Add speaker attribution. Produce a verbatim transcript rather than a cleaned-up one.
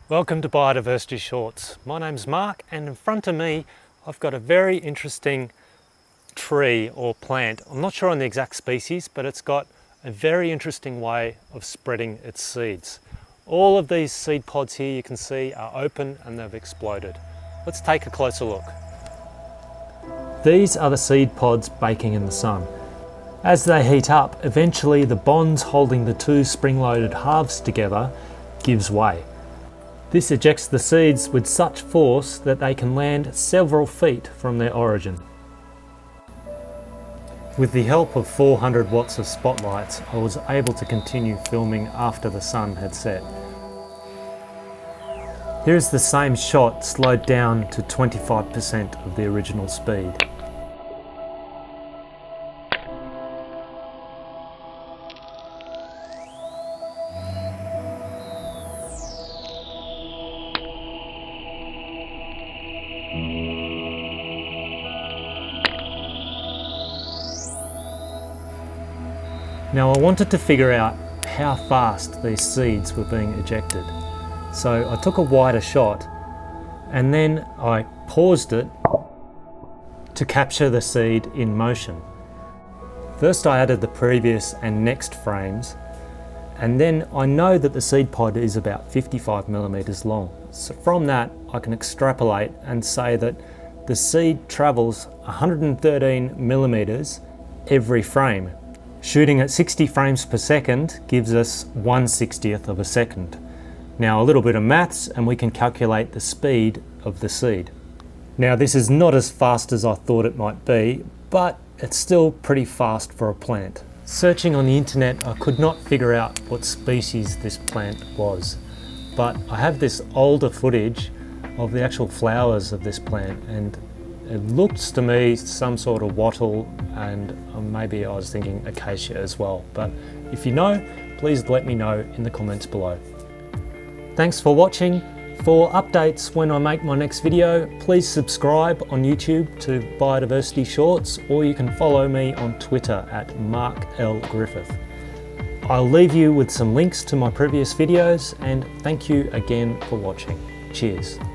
Speaker 1: Welcome to Biodiversity Shorts. My name's Mark, and in front of me I've got a very interesting tree or plant. I'm not sure on the exact species, but it's got a very interesting way of spreading its seeds. All of these seed pods here you can see are open and they've exploded. Let's take a closer look. These are the seed pods baking in the sun. As they heat up, eventually the bonds holding the two spring-loaded halves together gives way. This ejects the seeds with such force that they can land several feet from their origin. With the help of four hundred watts of spotlights, I was able to continue filming after the sun had set. Here's the same shot slowed down to twenty-five percent of the original speed. Now I wanted to figure out how fast these seeds were being ejected. So I took a wider shot and then I paused it to capture the seed in motion. First I added the previous and next frames, and then I know that the seed pod is about fifty-five millimeters long. So from that I can extrapolate and say that the seed travels one hundred thirteen millimeters every frame. Shooting at sixty frames per second gives us one sixtieth of a second. Now a little bit of maths and we can calculate the speed of the seed. Now this is not as fast as I thought it might be, but it's still pretty fast for a plant. Searching on the internet, I could not figure out what species this plant was, but I have this older footage of the actual flowers of this plant, and it looks to me some sort of wattle, and maybe I was thinking acacia as well. But if you know, please let me know in the comments below. Thanks for watching. For updates when I make my next video, please subscribe on YouTube to Biodiversity Shorts, or you can follow me on Twitter at Mark L Griffith. I'll leave you with some links to my previous videos, and thank you again for watching. Cheers.